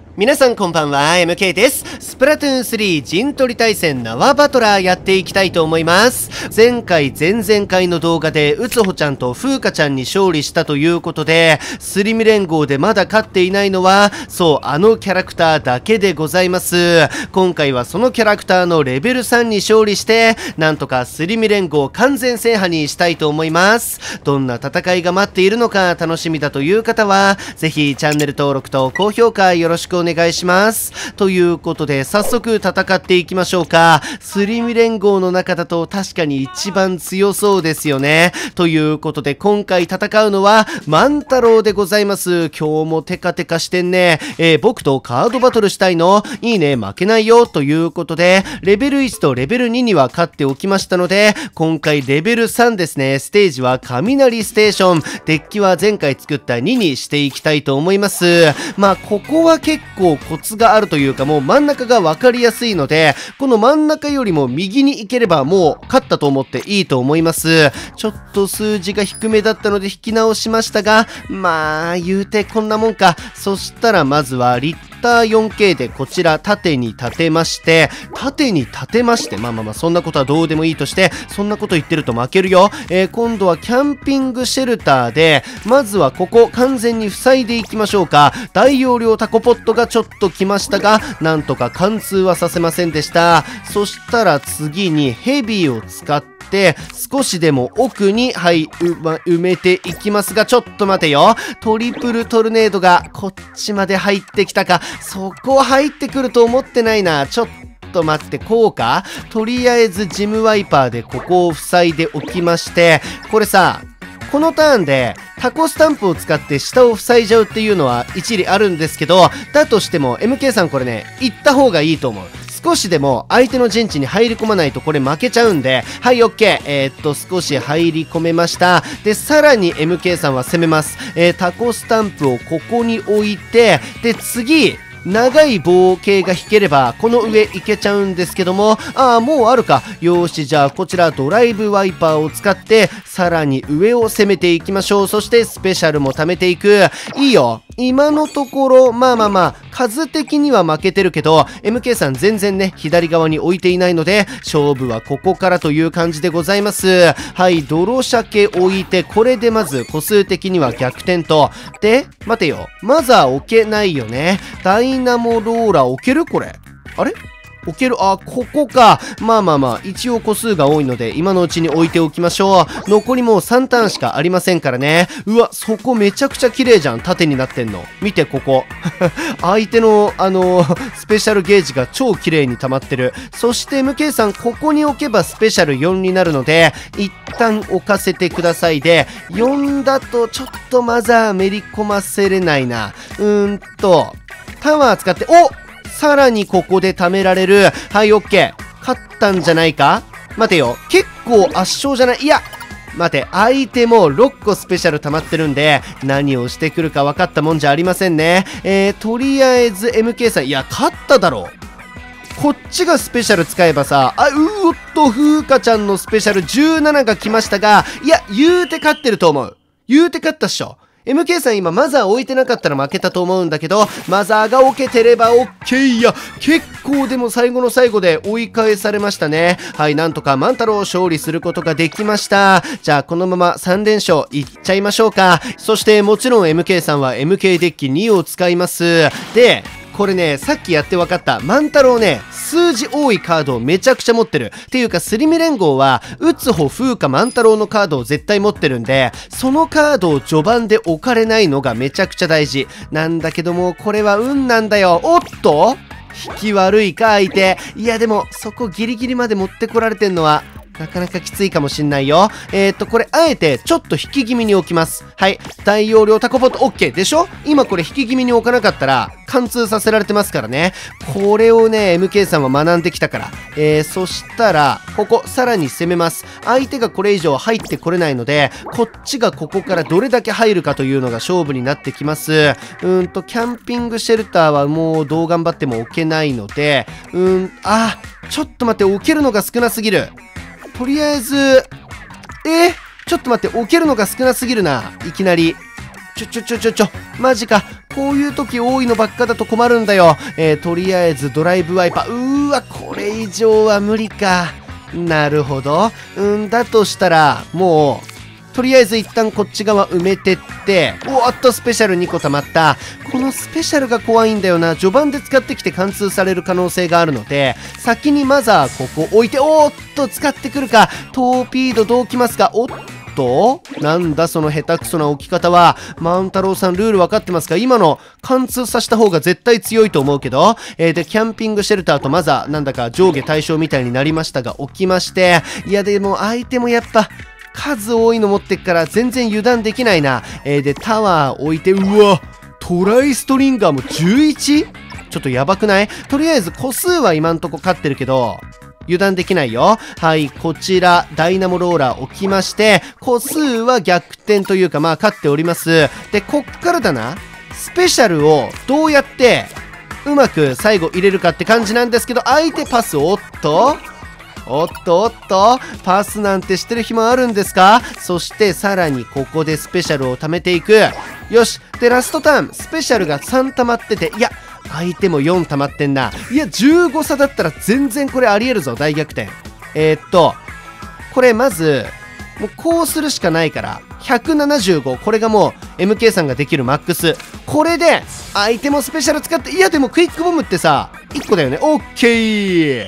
皆さんこんばんは、MK です。スプラトゥーン3陣取り対戦縄バトラーやっていきたいと思います。前回前々回の動画でうつほちゃんとふうかちゃんに勝利したということで、スリミ連合でまだ勝っていないのは、そう、あのキャラクターだけでございます。今回はそのキャラクターのレベル3に勝利して、なんとかスリミ連合完全制覇にしたいと思います。どんな戦いが待っているのか楽しみだという方は、ぜひチャンネル登録と高評価よろしくお願いします。ということで、早速戦っていきましょうか。スリミ連合の中だと確かに一番強そうですよね。ということで、今回戦うのは万太郎でございます。今日もテカテカしてんね。僕とカードバトルしたいの？いいね、負けないよ。ということで、レベル1とレベル2には勝っておきましたので、今回レベル3ですね。ステージは雷ステーション。デッキは前回作った2にしていきたいと思います。まあ、ここは結構コツがあるというか、もう真ん中が分かりやすいので、この真ん中よりも右に行ければもう勝ったと思っていいと思います。ちょっと数字が低めだったので引き直しましたが、まあ言うてこんなもんか。そしたらまずはリッター 4K でこちら縦に立てまして、まあそんなことはどうでもいいとして、そんなこと言ってると負けるよ。今度はキャンピングシェルターで、まずはここ完全に塞いでいきましょうか。大容量タコポットがちょっと来ましたが、なんとか貫通はさせませんでした。そしたら次にヘビーを使って少しでも奥に埋めていきますが、ちょっと待てよ。トリプルトルネードがこっちまで入ってきたか。そこ入ってくると思ってないな。ちょっと待って、こうか。とりあえずジムワイパーでここを塞いでおきまして、これさ、このターンでタコスタンプを使って下を塞いじゃうっていうのは一理あるんですけど、だとしても MK さんこれね、行った方がいいと思う。少しでも相手の陣地に入り込まないとこれ負けちゃうんで、はい、OK。少し入り込めました。で、さらに MK さんは攻めます。タコスタンプをここに置いて、で、次、長い棒系が引ければこの上いけちゃうんですけども、もうあるか。よーし、じゃあこちらドライブワイパーを使ってさらに上を攻めていきましょう。そしてスペシャルも貯めていく。いいよ。今のところまあ数的には負けてるけど MK さん全然ね左側に置いていないので、勝負はここからという感じでございます。はい、泥鮭置いて、これでまず個数的には逆転と。で、待てよ、マザー置けないよね。ダイナモローラ置ける？これあれ置ける？ここか。まあ一応個数が多いので今のうちに置いておきましょう。残りもう3ターンしかありませんからね。うわ、そこめちゃくちゃ綺麗じゃん。縦になってんの見て、ここ相手のスペシャルゲージが超綺麗に溜まってる。そして MK さんここに置けばスペシャル4になるので一旦置かせてください。で、4だとちょっとマザーめり込ませれないな。タワー使って、さらにここで貯められる。はい、OK。勝ったんじゃないか？待てよ。結構圧勝じゃない？いや、待て。相手も6個スペシャル溜まってるんで、何をしてくるか分かったもんじゃありませんね。とりあえず MK さん、いや、勝っただろう。こっちがスペシャル使えばさ、ふうかちゃんのスペシャル17が来ましたが、いや、言うて勝ってると思う。言うて勝ったっしょ。MK さん今マザー置いてなかったら負けたと思うんだけど、マザーが置けてれば OK。 いや、結構でも最後の最後で追い返されましたね。はい、なんとか万太郎勝利することができました。じゃあこのまま3連勝いっちゃいましょうか。そしてもちろん MK さんは MK デッキ2を使います。で、これね、さっきやって分かった。万太郎ね、数字多いカードをめちゃくちゃ持ってる。っていうか、スリミ連合は、うつほ、ふうか、万太郎のカードを絶対持ってるんで、そのカードを序盤で置かれないのがめちゃくちゃ大事。なんだけども、これは運なんだよ。おっと？引き悪いか、相手。いや、でも、そこギリギリまで持ってこられてんのは、なかなかきついかもしんないよ。これ、あえて、ちょっと引き気味に置きます。はい。大容量タコポット OK でしょ？今これ引き気味に置かなかったら、貫通させられてますからね。これをね、MK さんは学んできたから。そしたら、ここ、さらに攻めます。相手がこれ以上入ってこれないので、こっちがここからどれだけ入るかというのが勝負になってきます。キャンピングシェルターはもうどう頑張っても置けないので、ちょっと待って、置けるのが少なすぎる。とりあえず、ちょっと待って、置けるのが少なすぎるな。いきなり。 マジか。こういう時多いのばっかだと困るんだよ。とりあえずドライブワイパー。これ以上は無理か。なるほど。だとしたら、もう、とりあえず一旦こっち側埋めてって、スペシャル2個溜まった。このスペシャルが怖いんだよな。序盤で使ってきて貫通される可能性があるので、先にマザーここ置いて、使ってくるか。トーピードどうきますか。なんだその下手くそな置き方は。万太郎さんルール分かってますか。今の貫通させた方が絶対強いと思うけど。で、キャンピングシェルターとマザー、なんだか上下対称みたいになりましたが、置きまして。いや、でも相手もやっぱ、数多いの持ってっから全然油断できないな。で、タワー置いて、トライストリンガーも 11？ ちょっとやばくない？とりあえず個数は今んとこ勝ってるけど、油断できないよ。はい、こちら、ダイナモローラー置きまして、個数は逆転というか、勝っております。で、こっからだな。スペシャルをどうやって、うまく最後入れるかって感じなんですけど、相手パス、パスなんてしてる暇あるんですか？そしてさらにここでスペシャルを貯めていく。よし。で、ラストターン、スペシャルが3溜まってて、いや、相手も4溜まってんな。いや、15差だったら全然これありえるぞ、大逆転。これまず、もうこうするしかないから、175、これがもう MK さんができるマックス。これで、相手もスペシャル使って、いやでもクイックボムってさ、1個だよね。オッケー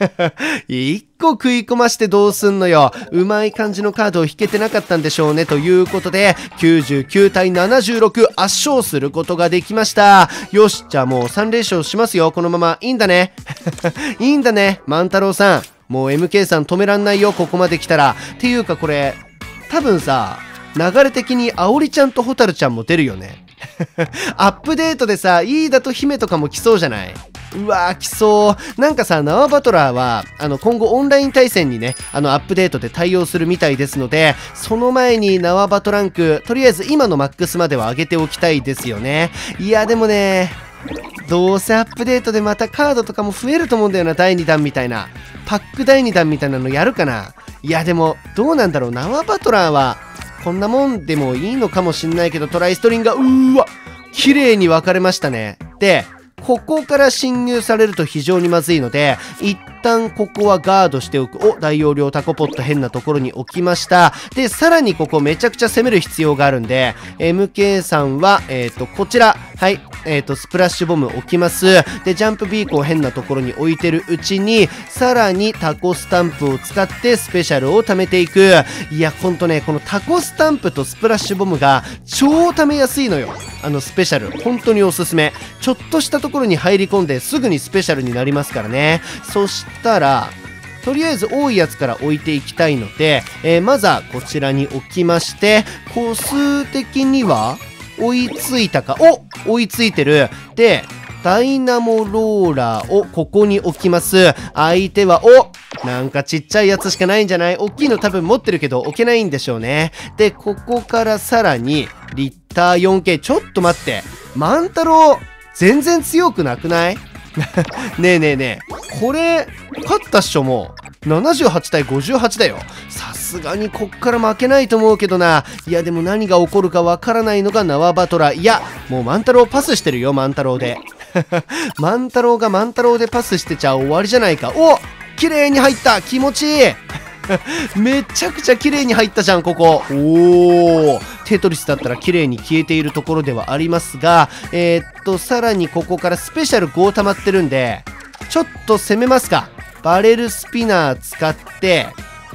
1個食い込ましてどうすんのよ。うまい感じのカードを引けてなかったんでしょうね。ということで、99対76圧勝することができました。よし、じゃあもう3連勝しますよ。このまま。いいんだね。いいんだね。万太郎さん。もう MK さん止めらんないよ。ここまで来たら。っていうかこれ、多分さ、流れ的にあおりちゃんとホタルちゃんも出るよね。アップデートでさ、イーダと姫とかも来そうじゃない？来そう。なんかさ、縄バトラーは、今後オンライン対戦にね、アップデートで対応するみたいですので、その前に縄バトランク、とりあえず今のマックスまでは上げておきたいですよね。いや、でもね、どうせアップデートでまたカードとかも増えると思うんだよな、第2弾みたいな。パック第2弾みたいなのやるかな。いや、でも、どうなんだろう。縄バトラーは、こんなもんでもいいのかもしんないけど、トライストリンが、綺麗に分かれましたね。で、ここから侵入されると非常にまずいので、一旦ここはガードしておく。大容量タコポット変なところに置きました。で、さらにここめちゃくちゃ攻める必要があるんで、MK さんは、こちら、はい、スプラッシュボム置きます。で、ジャンプビーコン変なところに置いてるうちに、さらにタコスタンプを使ってスペシャルを貯めていく。いや、ほんとね、このタコスタンプとスプラッシュボムが超貯めやすいのよ。スペシャル。本当におすすめ。ちょっとしたところに入り込んですぐにスペシャルになりますからね。そしたら、とりあえず多いやつから置いていきたいので、まずはこちらに置きまして、個数的には追いついたか。追いついてる。で、ダイナモローラーをここに置きます。相手は、なんかちっちゃいやつしかないんじゃない？大きいの多分持ってるけど置けないんでしょうね。で、ここからさらに、リッター 4K。ちょっと待って。万太郎、全然強くなくない？ねえ。これ、勝ったっしょもう。78対58だよ。さすがにこっから負けないと思うけどな。いやでも何が起こるかわからないのが縄バトラー。いや、もう万太郎パスしてるよ、万太郎で。万太郎が万太郎でパスしてちゃ終わりじゃないか。綺麗に入った。気持ちいい。めちゃくちゃ綺麗に入ったじゃん、ここ。テトリスだったら綺麗に消えているところではありますが、さらにここからスペシャル5溜まってるんで、ちょっと攻めますか。バレルスピナー使って、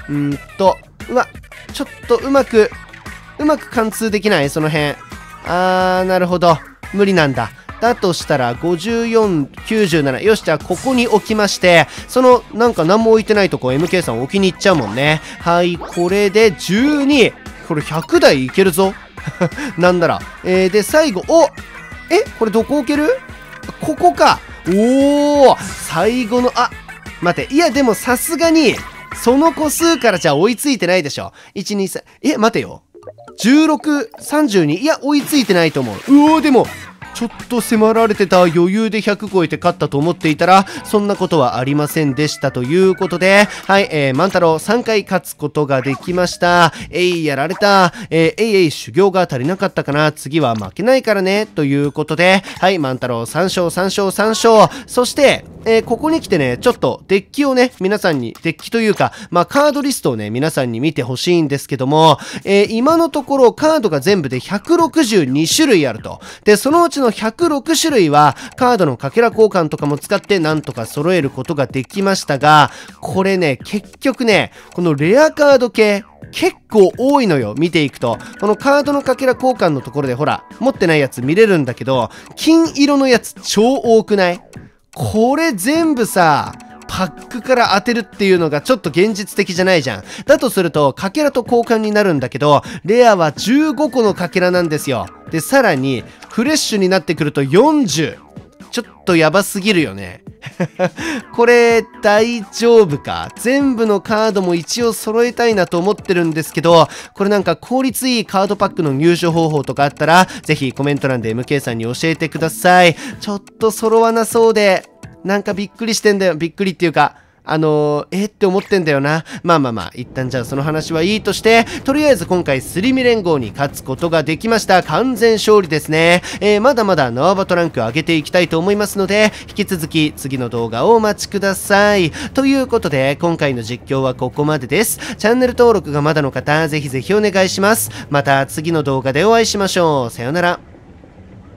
ちょっとうまく貫通できない？その辺。なるほど。無理なんだ。だとしたら、54、97。よし、じゃあ、ここに置きまして、なんか何も置いてないとこ、MK さん置きに行っちゃうもんね。はい、これで12。これ100台いけるぞ。なんだら。で、最後、これどこ置ける？ここか。最後の、待って。いや、でもさすがに、その個数からじゃ追いついてないでしょ。1、2、3。待てよ。16、32。いや、追いついてないと思う。でも、 ちょっと迫られてた、余裕で100超えて勝ったと思っていたら、そんなことはありませんでしたということで、はい、万太郎3回勝つことができました。やられた。修行が足りなかったかな。次は負けないからね。ということで、はい、万太郎3勝3勝3勝。そして、ここに来てね、ちょっとデッキをね、皆さんに、デッキというか、カードリストをね、皆さんに見てほしいんですけども、今のところカードが全部で162種類あると。で、そのうちの106種類は、カードのかけら交換とかも使ってなんとか揃えることができましたが、これね、結局ね、このレアカード系、結構多いのよ、見ていくと。このカードのかけら交換のところでほら、持ってないやつ見れるんだけど、金色のやつ超多くない？これ全部さ、パックから当てるっていうのがちょっと現実的じゃないじゃん。だとすると、かけらと交換になるんだけど、レアは15個のかけらなんですよ。で、さらに、フレッシュになってくると40。ちょっとやばすぎるよね。これ、大丈夫か？全部のカードも一応揃えたいなと思ってるんですけど、これなんか効率いいカードパックの入手方法とかあったら、ぜひコメント欄で MK さんに教えてください。ちょっと揃わなそうで、なんかびっくりしてんだよ。びっくりっていうか、って思ってんだよな。まあ、一旦じゃあその話はいいとして、とりあえず今回スリミ連合に勝つことができました。完全勝利ですね。まだまだ縄バトランク上げていきたいと思いますので、引き続き次の動画をお待ちください。ということで、今回の実況はここまでです。チャンネル登録がまだの方、ぜひぜひお願いします。また次の動画でお会いしましょう。さようなら。